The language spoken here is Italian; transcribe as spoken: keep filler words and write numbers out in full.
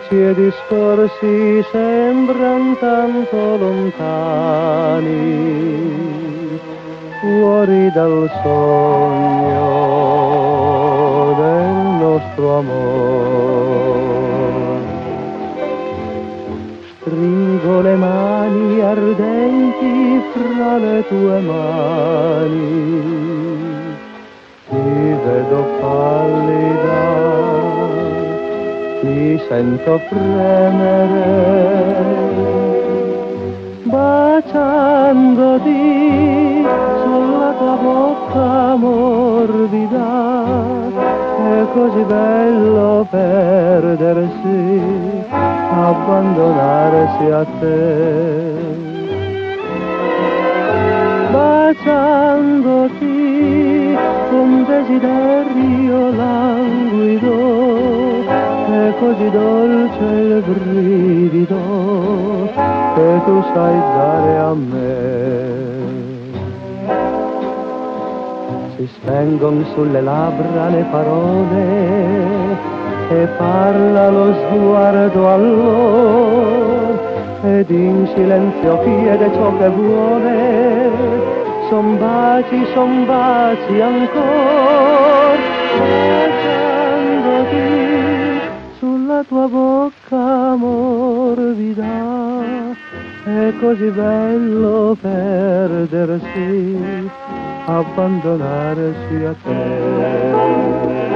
baci e discorsi sembran tanto lontani, fuori dal sogno del nostro amore. Stringo le mani ardenti fra le tue mani, ti vedo pallida, ti sento fremere, baciandoti sulla tua bocca morbida. È così bello perdersi, abbandonarsi a te. Baciandoti con desiderio languido, è così dolce il brivido che tu sai dare a me. Si spengon sulle labbra le parole e parla lo sguardo allora, ed in silenzio chiede ciò che vuole. Son baci, son baci ancora, baciandoti sulla tua bocca morbida. È così bello perdersi, abbandonarsi a te.